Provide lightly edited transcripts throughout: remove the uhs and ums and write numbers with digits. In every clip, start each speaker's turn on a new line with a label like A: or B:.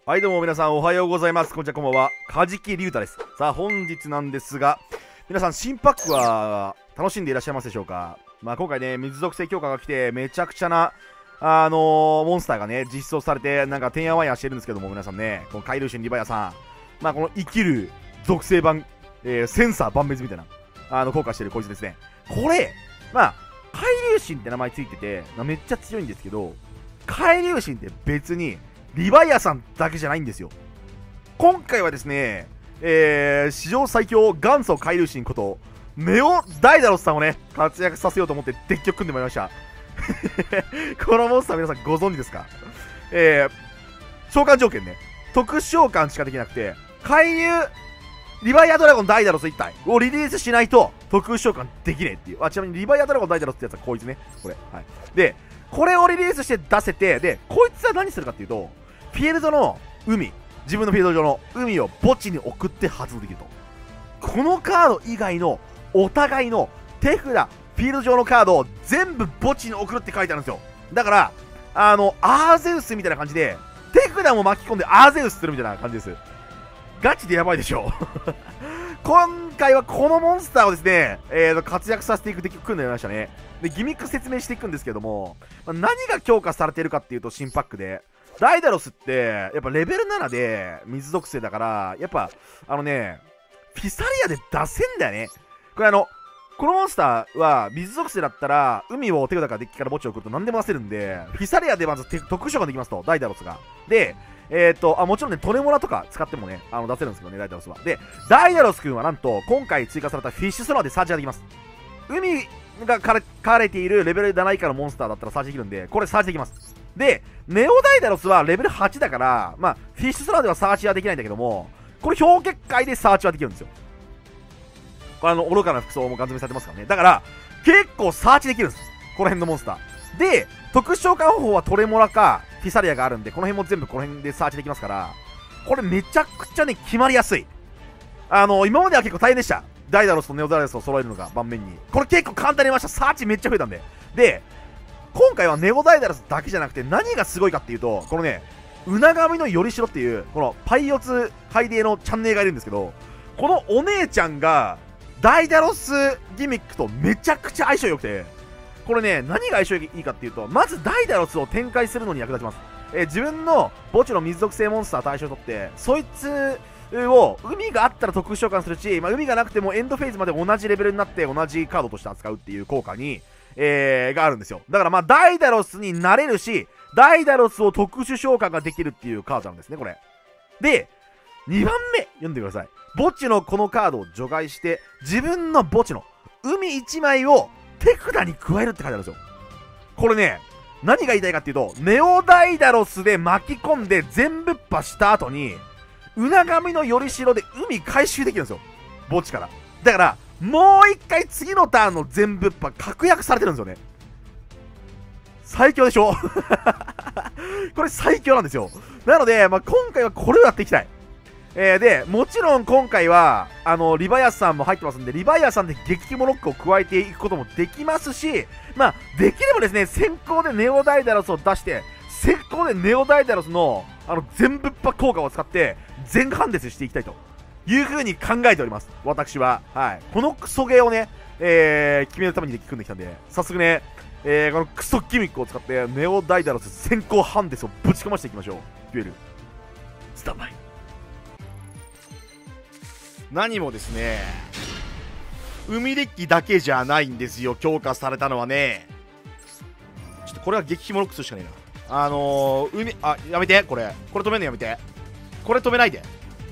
A: はい、どうも皆さんおはようございます。こんにちは、こんばんは。カジキリュウタです。さあ、本日なんですが、皆さん新パックは楽しんでいらっしゃいますでしょうか。今回ね、水属性強化が来て、めちゃくちゃな、モンスターがね、実装されて、なんかてんやわんやしてるんですけども、皆さんね、このカイルーシンリバヤさん、この生きる属性版、センサー万別みたいな、効果してるこいつですね。これ、カイルーシンって名前ついてて、めっちゃ強いんですけど、カイルーシンって別に、リバイアさんだけじゃないんですよ。今回はですね、史上最強元祖カイルーシンことネオ・ダイダロスさんをね活躍させようと思ってデッキを組んでまいりましたこのモンスター皆さんご存知ですか？召喚条件ね、特殊召喚しかできなくて、介入リバイアドラゴンダイダロス1体をリリースしないと特殊召喚できねえっていう。ちなみにリバイアドラゴンダイダロスってやつはこいつね、これ、はい。でこれをリリースして出せて、でこいつは何するかっていうと、フィールドの海、自分のフィールド上の海を墓地に送って発動できると。このカード以外のお互いの手札、フィールド上のカードを全部墓地に送るって書いてあるんですよ。だからアーゼウスみたいな感じで手札も巻き込んでアーゼウスするみたいな感じです。ガチでやばいでしょ今回はこのモンスターをですね、活躍させていくデッキを組んでみましたね。でギミック説明していくんですけども、何が強化されているかっていうと、新パックでダイダロスってやっぱレベル7で水属性だから、やっぱフィサリアで出せんだよね。これこのモンスターは水属性だったら海を手札からデッキから墓地を送ると何でも出せるんで、フィサリアでまず特殊召喚できますと、ダイダロスが。でもちろんね、トレモラとか使ってもね、出せるんですけどね、ダイダロスは。で、ダイダロス君はなんと、今回追加されたフィッシュソナーでサーチができます。海が飼われているレベル7以下のモンスターだったらサーチできるんで、これサーチできます。で、ネオダイダロスはレベル8だから、フィッシュソナーではサーチはできないんだけども、これ氷結界でサーチはできるんですよ。これ愚かな服装もガン詰めされてますからね。だから、結構サーチできるんです。この辺のモンスター。で、特殊召喚方法はトレモラかフィサリアがあるんで、この辺も全部この辺でサーチできますから、これめちゃくちゃね、決まりやすい。今までは結構大変でした。ダイダロスとネオダイダロスを揃えるのが盤面に。これ結構簡単に出ました。サーチめっちゃ増えたんで。で、今回はネオダイダロスだけじゃなくて、何がすごいかっていうと、このね、うながみのよりしろっていう、このパイオツハイデーのチャンネルがいるんですけど、このお姉ちゃんが、ダイダロスギミックとめちゃくちゃ相性良くて、これね、何が相性いいかっていうと、まずダイダロスを展開するのに役立ちます。自分の墓地の水属性モンスター対象を取って、そいつを海があったら特殊召喚するし、海がなくてもエンドフェーズまで同じレベルになって同じカードとして扱うっていう効果に、があるんですよ。だからダイダロスになれるし、ダイダロスを特殊召喚ができるっていうカードなんですね、これ。で、2番目読んでください。墓地のこのカードを除外して、自分の墓地の海1枚を手札に加えるって書いてあるんですよ。これね、何が言いたいかっていうと、ネオダイダロスで巻き込んで全部破した後に、うながみのよりしろで海回収できるんですよ。墓地から。だから、もう一回次のターンの全部破確約されてるんですよね。最強でしょこれ最強なんですよ。なので、今回はこれをやっていきたい。で、もちろん今回は、リバイアスさんも入ってますんで、リバイアスさんで激キモロックを加えていくこともできますし、できればですね、先行でネオダイダロスを出して、先行でネオダイダロスの、全部破効果を使って、全ハンデスしていきたいという風に考えております。私は。はい。このクソゲーをね、決めるためにデッキ組んできたんで、早速ね、このクソギミックを使って、ネオダイダロス先行ハンデスをぶちかましていきましょう。デュエル、スタンバイ。何もですね、海デッキだけじゃないんですよ、強化されたのはね。ちょっとこれは激キモロックスしかねえな。やめて、これ止めるのやめて。これ止めないで。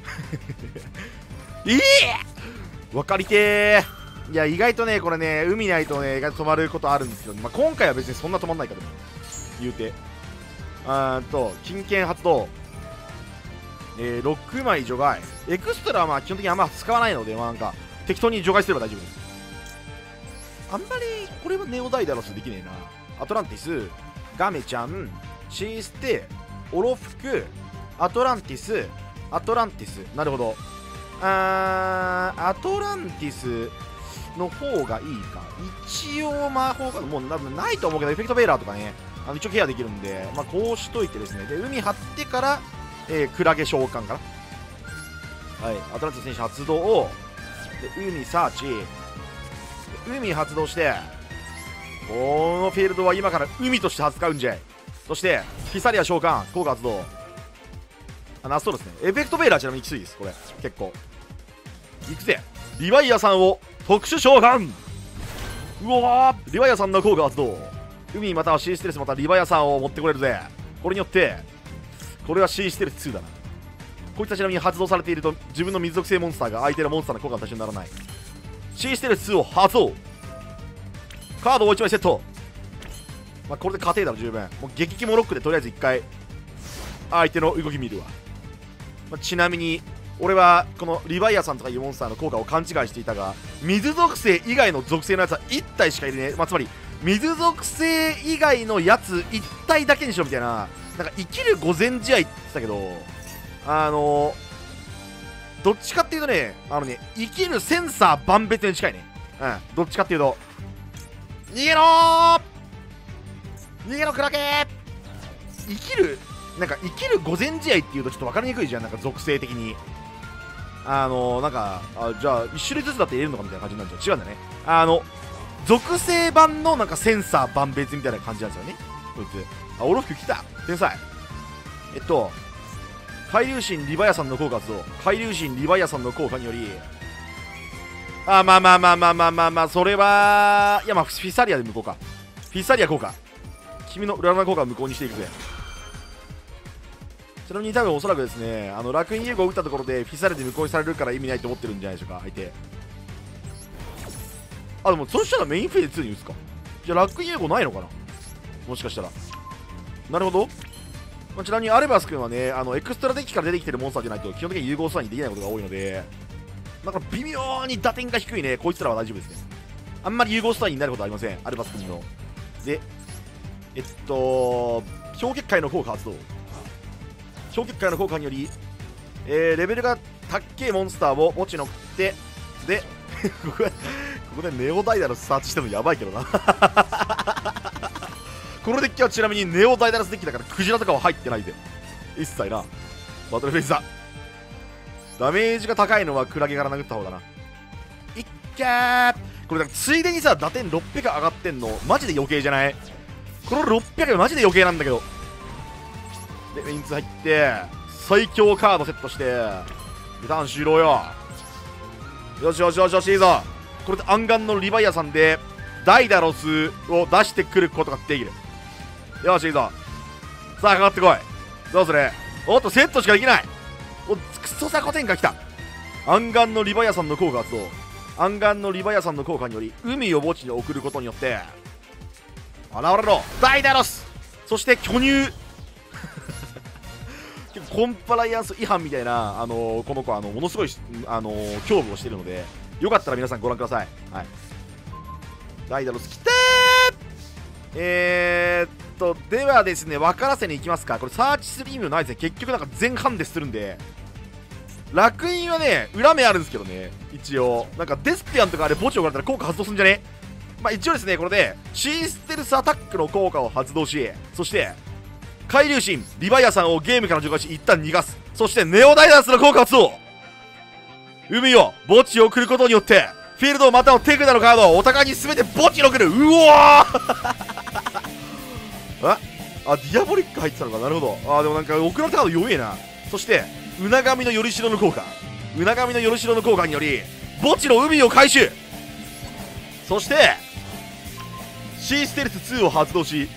A: 分かりてー。いや、意外とね、これね、海ないとね、意外と止まることあるんですよ。今回は別にそんな止まんないから、ね、言うて。金券発動。6枚除外。エクストラは基本的にあんま使わないので、適当に除外すれば大丈夫です。あんまりこれはネオダイダロスできねえな。アトランティス、ガメちゃん、シーステ、オロフク、アトランティス、なるほど。アトランティスの方がいいか。一応魔法がもう多分ないと思うけど、エフェクトベーラーとかね、一応ケアできるんで、こうしといてですね。で、海張ってから、 クラゲ召喚かな。はい、アトランティス選手発動をで海サーチ、海発動して、このフィールドは今から海として扱うんじゃい。そしてフィサリア召喚効果発動。そうですね、エフェクトベイラーちなみにきついですこれ結構。いくぜ、リヴァイアさんを特殊召喚。うわー、リヴァイアさんの効果発動。海または C ステルスまたリヴァイアさんを持ってこれるぜ。これによってこれは C ステルス2だな。こいつはちなみに発動されていると自分の水属性モンスターが相手のモンスターの効果の対象にならない。 C ステルス2を発動。カードを1枚セット。まあ、これで勝てるだろ十分。もう激キモロックでとりあえず1回相手の動き見るわ。まあ、ちなみに俺はこのリヴァイアさんとかいうモンスターの効果を勘違いしていたが、水属性以外の属性のやつは1体しかいるね。まあ、つまり水属性以外のやつ1体だけにしろみたいな。なんか生きる御前試合って言ってたけど、どっちかっていうとね、生きるセンサー万別に近いね。どっちかっていうと逃げろー、逃げろクラゲー。なんか生きる御前試合っていうとちょっと分かりにくいじゃん、なんか属性的に。なんかじゃあ1種類ずつだって入れるのかみたいな感じになっちゃう。違うんだね。属性版のなんかセンサー万別みたいな感じなんですよねこいつ。オロフク来た、天才。海流神リヴァイアさんの効果発動。海流神リヴァイアさんの効果により、まあそれは、いやまあフィサリアで向こうか。フィサリア効果、君の占い効果を無効にしていくぜ。ちなみに多分おそらくですね、楽園融合を打ったところでフィサリアで無効にされるから意味ないと思ってるんじゃないでしょうか相手。でもそしたらメインフェーズ2に打つか。じゃあ楽園融合ないのかな、もしかしたら。なるほど。ちなみにアルバス君はね、エクストラデッキから出てきてるモンスターじゃないと基本的に融合スターにできないことが多いので、だから微妙に打点が低いね、こいつらは大丈夫ですね。あんまり融合スターになることはありません、アルバス君の。で、氷結界の効果発動。氷結界の効果により、レベルが高いモンスターを墓地に送って、で、ここでネオダイダルスサーチしてもやばいけどな。このデッキはちなみにネオダイダルスデッキだからクジラとかは入ってないぜ一切な。バトルフェイスだ。ダメージが高いのはクラゲから殴った方だな。いっけー。これだからついでにさ打点600上がってんのマジで余計じゃない？この600マジで余計なんだけど。でメイン2入って最強カードセットしてリターン終了よ。よしよしよしよしいいぞ。これで暗眼のリヴァイアさんでダイダロスを出してくることができる。よしいいぞ。さあかかってこい。どうする？おっとセットしかできない。おクソザコ天下来た。暗眼のリヴァイアさんの効果発動。暗眼のリヴァイアさんの効果により海を墓地に送ることによって現れろダイダロス。そして巨乳コンプライアンス違反みたいなこの子はものすごい恐怖をしているので、よかったら皆さんご覧ください。はい、ダイダロス来てー。ではですね、分からせに行きますか。これサーチする意味はないですね。結局なんか全ハンデするんで、楽園はね裏目あるんですけどね。一応なんかデスピアンとかあれ墓地を置かれたら効果発動するんじゃね。まあ一応ですね、これでシーステルスアタックの効果を発動し、そして海流神リヴァイアさんをゲームから除外し一旦逃がす。そしてネオダイダンスの効果発動。海を墓地を送ることによってフィールドまたの手札のカードをお互いに全て墓地に送る。うわディアボリック入ってたのか。なるほど。でもなんか送られたカード弱えな。そしてうながみのよりしろの効果、うながみのよりしろの効果により墓地の海を回収。そしてシーステルス2を発動し、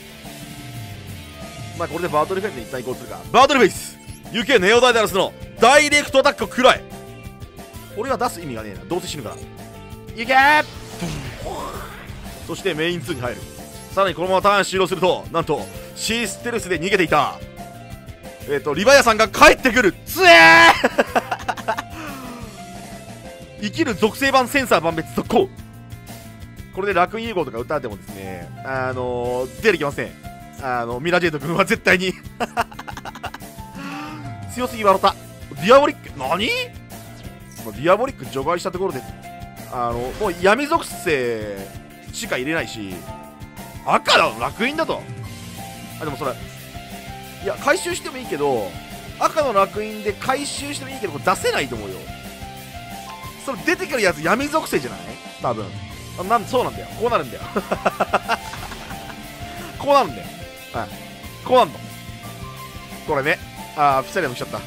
A: まあこれでバトルフェイスで一旦移行するか。バトルフェイス UK ネオダイダルスのダイレクトアタックを食らえ。これは出す意味がねえな、どうせ死ぬから。いけー。そしてメイン2に入る。さらにこのままターン終了すると、なんとシーステルスで逃げていたリヴァイアさんが帰ってくる。つえー生きる属性版センサー万別続行。これで楽園融合とか打たれてもですね、出てきません。ミラジェイト君は絶対に強すぎ笑った。ディアボリック何？ディアボリック除外したところでもう闇属性しか入れないし、赤だろ楽園だと。でもそれいや回収してもいいけど赤の烙印で回収してもいいけど出せないと思うよ。それ出てくるやつ闇属性じゃない多分。そうなんだよ。こうなるんだよこうなるんだよ。はい、こうなるのこれね。フィサリアも来ちゃった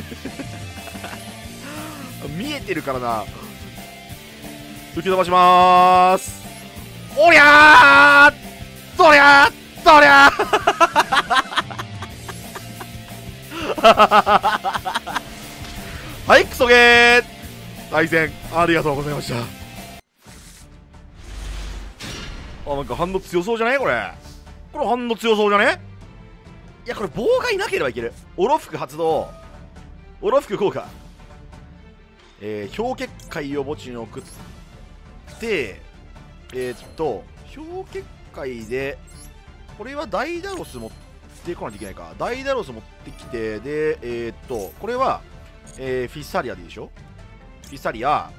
A: 見えてるからな。吹き飛ばしまーす。おりゃーそりゃーそりゃーはい、クソゲー対戦ありがとうございました。なんか反応強そうじゃねこれ。これ反応強そうじゃね。いや、これ棒がいなければいける。オロフク発動。オロフク効果。氷結界を墓地に送って、氷結界で、これはダイダロス持ってこないといけないか。ダイダロス持ってきて、で、これは、フィサリアでいいでしょ。フィサリア。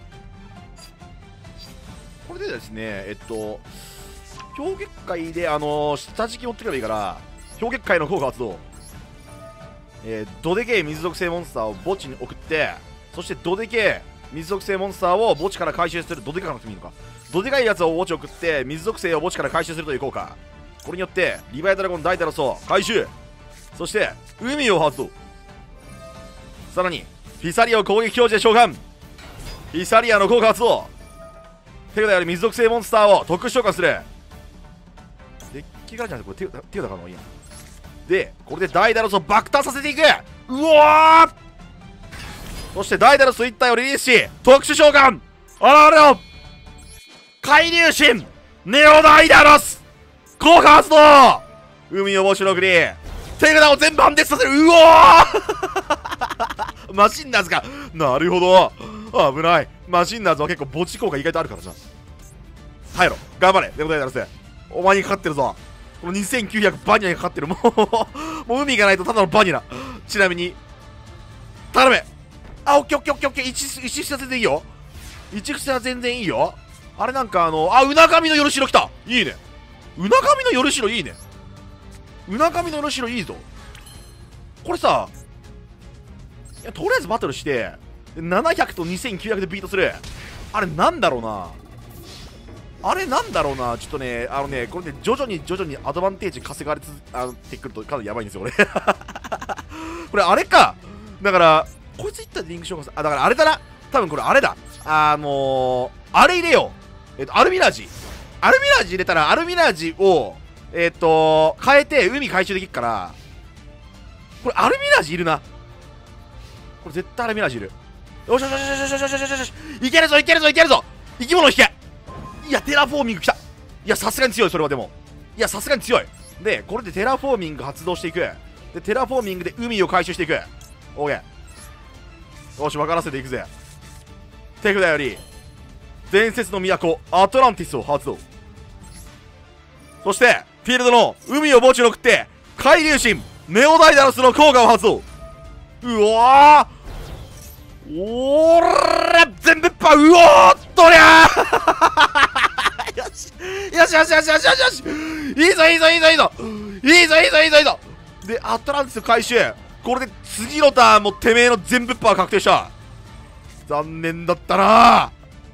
A: これでですね、氷結界で、下敷き持ってくればいいから、氷結界の効果発動。どでけえ水属性モンスターを墓地に送って、そしてどでけえ水属性モンスターを墓地から回収する。どでかくなくてもいいのか。どでかいやつを墓地に送って水属性を墓地から回収するという効果。これによってリヴァイドラゴンダイタロスを回収。そして海を発動。さらにフィサリアを攻撃表示で召喚。フィサリアの効果発動。手札より水属性モンスターを特殊召喚する。デッキからじゃなくてこれ手札からの方がいいな。でこれでダイダロスを爆誕させていく。うわー。そしてダイダロス1体をリリースし特殊召喚。あられよ海流神ネオダイダロス効果発動。海を墓地の送り手札を全部反転させる。うわーマシンナーズか。なるほど、危ない。マシンナーズは結構墓地効果意外とあるからさ。入ろ頑張れネオダイダロス。お前にかかってるぞ。この2900バニラにかかってる。もう海がないとただのバニラ。ちなみに頼め。オッケーオッケーオッケーオッケー。1房全然いいよ。1房全然いいよ。あれなんかうな神のよろしろ来た。いいね。うな神のよろしろいいね。うな神のよろしろいいぞ。これさ、いやとりあえずバトルして700と2900でビートする。あれなんだろうな。あれなんだろうな。ちょっとね、これね、徐々にアドバンテージ稼がれてくるとかなりやばいんですよ、これ。これ、あれか。だから、こいついったらリンク召喚する。だからあれだな。多分これあれだ。あれ入れよう。アルミラージ。アルミラージ入れたら、アルミラージを、変えて海回収できるから、これアルミラージいるな。これ絶対アルミラージいる。よしよしよしよしよしよしよしよし。いけるぞいけるぞいけるぞ。生き物引け。いやテラフォーミング来た。いやさすがに強い。それはでもいやさすがに強い。でこれでテラフォーミング発動していく。でテラフォーミングで海を回収していく。オーケー。よし分からせていくぜ。手札より伝説の都アトランティスを発動。そしてフィールドの海を墓地に送って海流神ネオダイダロスの効果を発動。うわーおら全部パうおーっとりゃーよしよしよしよしよしよしよし。いいぞいいぞいいぞいいぞいいぞいいぞいいぞいいぞ。でアトランティス回収。これで次のターンもてめえの全部パー確定した。残念だったな。発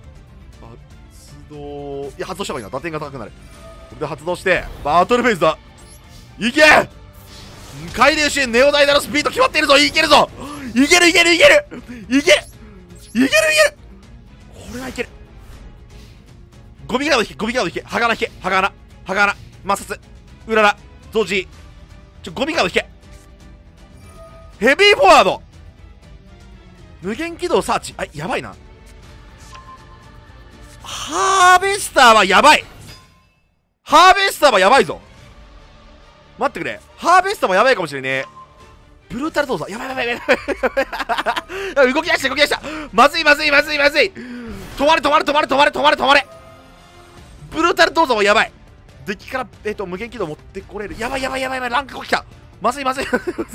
A: 動。いや発動した方がいいな。打点が高くなる。これで発動してバトルフェーズだ。いけ海流神ネオダイダロスビート決まっているぞ。いけるぞいけるいけるいけるいけるいけるいける。これはいける。ゴミガード引けゴミガード引け。ハガナ引けハガナハガナ摩擦うららゾジゴミガード引け。ヘビーフォワード無限軌道サーチ。あやばいな。ハーベスターはやばい。ハーベスターはやばいぞ。待ってくれ。ハーベスターもやばいかもしれねえ。ブルータル動作やばいやばいやばいやばい動き出した動き出した。まずいまずいまずいまずい。止まれ止まれ止まれ止まれ止まれ止まれ。ブルータル動作もやばい。デッキから無限軌道持ってこれる。やばいやばいやばいやばい。ランクが来た。まずいまずい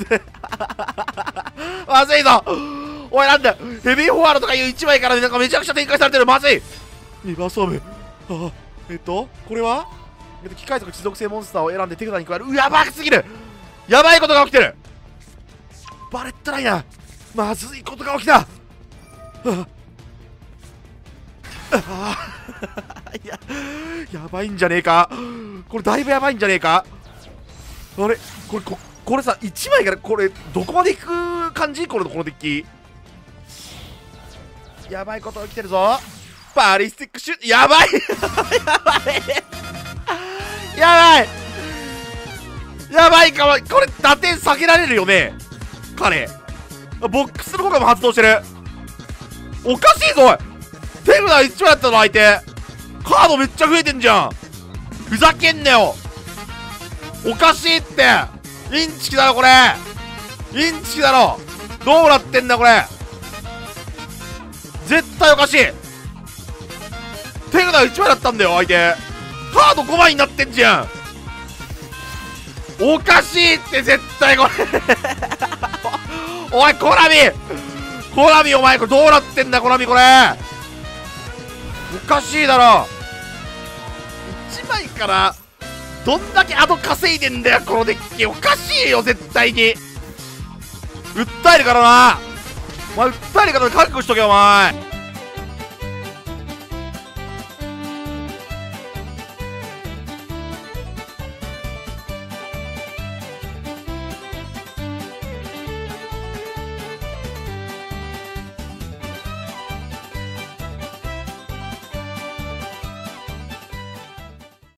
A: まずいぞ。おいなんだヘビーフォワードとかいう1枚からなんかめちゃくちゃ展開されてる。まずい。リバースオーブ。これは機械とか持続性モンスターを選んで手札に加える。やばすぎる。やばいことが起きてる。 バレットライナー、まずいことが起きた。いや、やばいんじゃねえか。これだいぶやばいんじゃねえか。あれ、これさ、1枚からこれどこまでいく感じ、このデッキ。やばいこと起きてるぞ。バリスティックシュート、やばいやばいやばいかわい、これ打点下げられるよね、彼。ボックスの効果も発動してる。おかしいぞ、おい。手札1枚だったの相手。カードめっちゃ増えてんじゃん。ふざけんなよ。おかしいって。インチキだろこれ。インチキだろ。どうなってんだこれ。絶対おかしい。手札1枚だったんだよ相手。カード5枚になってんじゃん。おかしいって絶対これおいコナミお前これどうなってんだコナミこれ。おかしいだろ。1枚からどんだけ後稼いでんだよこのデッキ。おかしいよ絶対に。訴えるからなお前、訴えるから覚悟しとけよお前。